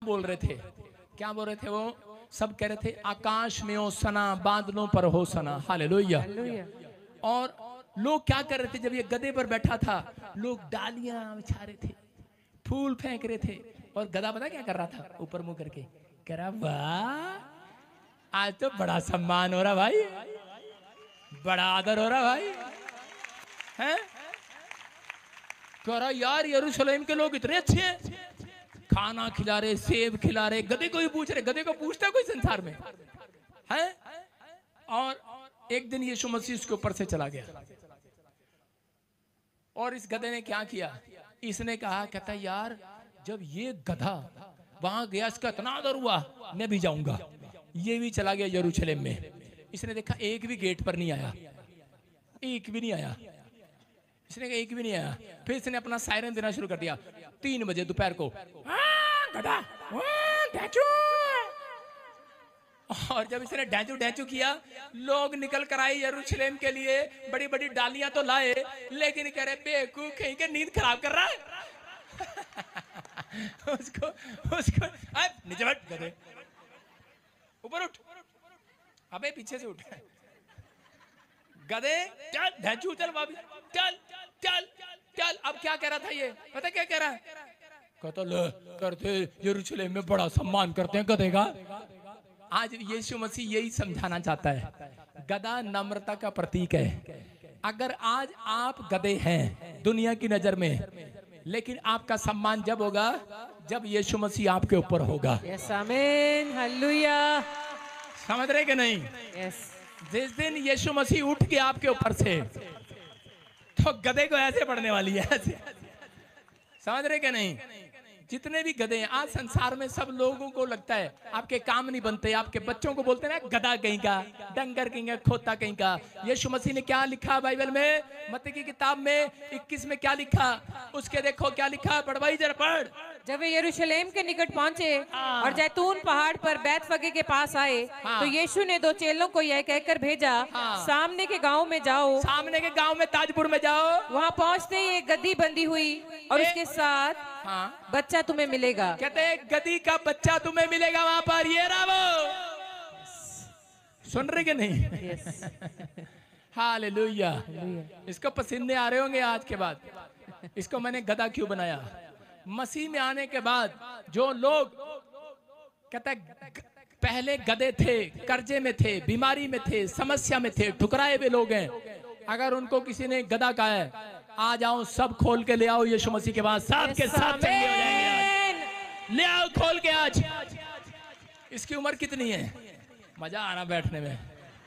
बोल रहे थे, क्या बोल रहे थे वो? सब कह रहे थे आकाश में हो सना, बादलों पर हो सना। हालेलुया। और लोग क्या कर रहे थे? जब ये गधे पर बैठा था, लोग डालियां बिछा रहे थे, फूल फेंक रहे थे, और गधा पता क्या कर रहा था? ऊपर मुंह करके कह रहा, वाह आज तो बड़ा सम्मान हो रहा भाई, बड़ा आदर हो रहा भाई हैं? कह रहा यार यरूशलेम के लोग इतने अच्छे हैं, खाना खिला रहे, सेब खिला रहे, गधे को ही पूछ रहे। गधे को पूछता कोई संसार में है? और एक दिन यीशु मसीह उसके ऊपर से चला गया, और इस गधे ने क्या किया? इसने कहा, कहता यार जब ये गधा वहां गया, इसका इतना आदर हुआ, मैं भी जाऊंगा। ये भी चला गया यरूशलेम में। इसने देखा एक भी गेट पर नहीं आया, एक भी नहीं आया। इसने कहा एक भी नहीं आया। फिर इसने अपना सायरन देना शुरू कर दिया 3 बजे दोपहर को, गधा डैचू। और जब इसने डैचू डैचू किया, लोग निकल कर आए यरूशलेम के लिए, बड़ी बड़ी डालियां तो लाए, लेकिन कह रहे बेवकूफ कहीं के नींद खराब कर रहा है। उसको उसको नीचे बैठ गधे, ऊपर उठ, अबे पीछे से उठ गधे, चल ढैचू चल वापस, चल चल चल। अब क्या कह रहा था ये? पता क्या कह रहा है? कहता ले करते यरूशलेम में बड़ा सम्मान करते हैं गधे का। आज यीशु मसीह यही समझाना चाहता है, गधा नम्रता का प्रतीक है। अगर आज आप गधे हैं दुनिया की नजर में, लेकिन आपका सम्मान जब होगा जब यीशु मसीह आपके ऊपर होगा। यस आमीन, हालेलुया। समझ रहे कि नहीं? यस। जिस दिन यीशु मसीह उठ के आपके ऊपर से, तो गधे को ऐसे पड़ने वाली है, ऐसे। समझ रहे कि नहीं? जितने भी गधे हैं आज संसार में, सब लोगों को लगता है आपके काम नहीं बनते, आपके बच्चों को बोलते हैं गधा कहीं का, डंगर कहीं का, खोता कहीं का। यीशु मसीह ने क्या लिखा बाइबल में? मत्ती की किताब में 21 में क्या लिखा? उसके देखो क्या लिखा, पढ़वाई जरा पढ़। जब वे यरूशलेम के निकट पहुंचे और जैतून पहाड़ पर बैतफगे के पास आए, तो यीशु ने 2 चेलों को यह कहकर भेजा, सामने के गांव में जाओ, सामने के गांव में ताजपुर में जाओ। वहां पहुंचते ही एक गधी बंधी हुई और उसके साथ बच्चा तुम्हें मिलेगा। कहते हैं गधी का बच्चा तुम्हें मिलेगा वहां पर। ये रहा वो। सुन रहे कि नहीं? हालेलुया। इसको पसीने आ रहे होंगे आज के बाद। इसको मैंने गधा क्यों बनाया? मसीह में आने के बाद जो लोग कहते पहले गधे थे, कर्जे में थे, बीमारी में थे, समस्या में थे, ठुकराए हुए लोग हैं, अगर उनको किसी ने गधा कहा है, आ जाओ सब खोल के ले आओ यीशु मसीह के पास, साथ के साथ चंगे हो जाएंगे। ले आओ खोल के आज। इसकी उम्र कितनी है? मजा आना बैठने में।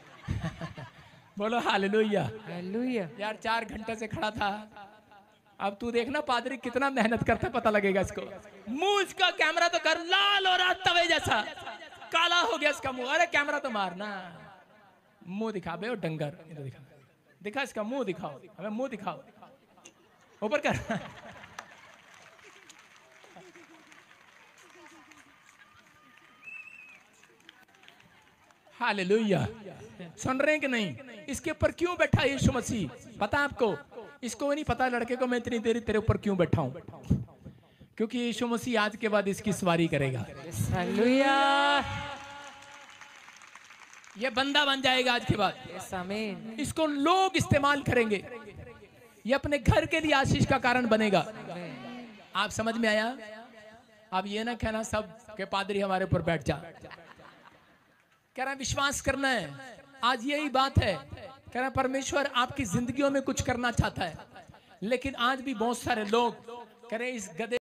बोलो हालेलुया। हालेलुया। यार 4 घंटे से खड़ा था। अब तू देखना पादरी कितना मेहनत करता है, पता लगेगा इसको। मुंह इसका कैमरा तो कर, लाल हो रहा तवे जैसा, काला हो गया इसका मुंह। अरे कैमरा तो मारना, मुंह दिखा बे, डंगर दिखा, दिखा इसका मुंह दिखाओ, हमें मुंह दिखाओ, ऊपर कर। हालेलुया। सुन रहे हैं कि नहीं? इसके ऊपर क्यों बैठा यीशु मसीह? पता आपको? इसको नहीं पता लड़के को मैं इतनी देरी तेरे ऊपर क्यों बैठा हूं, क्योंकि यीशु मसीह आज के बाद इसकी सवारी करेगा। हालेलुया। ये बंदा बन जाएगा आज के बाद। यस आमीन। इसको लोग इस्तेमाल करेंगे, ये अपने घर के लिए आशीष का कारण बनेगा। आप समझ में आया? अब ये ना कहना सब के पादरी हमारे ऊपर बैठ जा। कह रहा विश्वास करना है। आज यही बात है, कह रहा परमेश्वर आपकी जिंदगियों में कुछ करना चाहता है, लेकिन आज भी बहुत सारे लोग कह रहे इस गधे